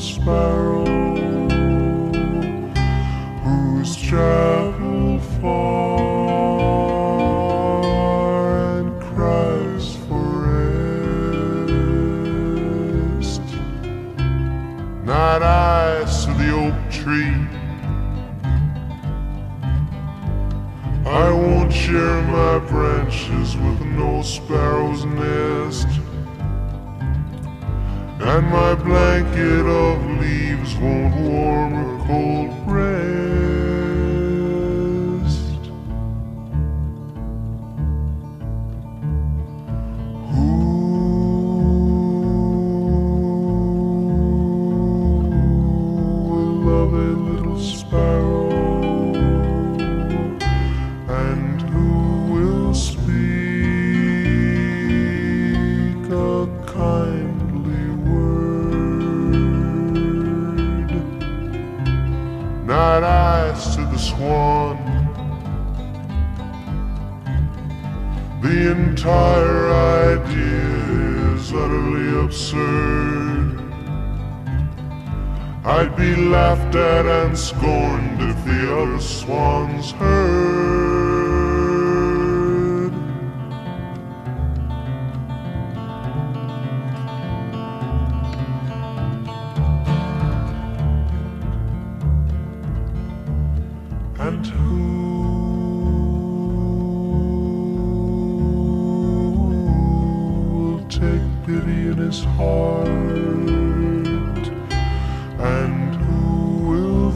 sparrow who's traveled far and cries for rest. Night eyes to the oak tree, I won't share my branches with no sparrow's nest, and my blanket of leaves won't warm her cold breast. Who will love a little sparrow, and who will speak a kindly word? Night eyes to the swan, the entire idea is utterly absurd. I'd be laughed at and scorned if the other swans heard. And who will take pity in his heart, and who will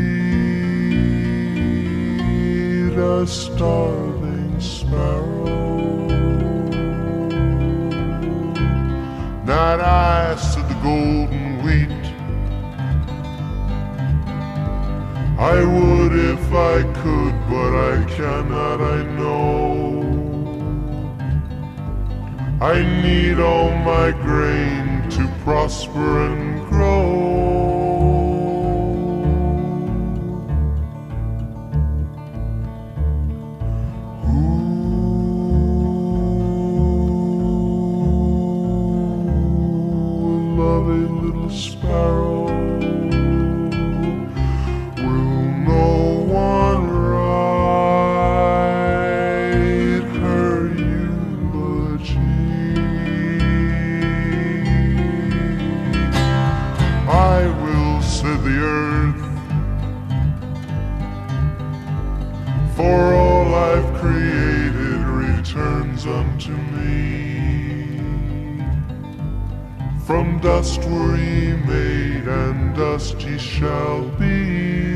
feed a starving sparrow? Night eyes to the golden wheat, I would if I could, but I cannot, I know. I need all my grain to prosper and grow. Who will love a little sparrow? I will say the earth, for all I've created returns unto me. From dust were ye made, and dust ye shall be.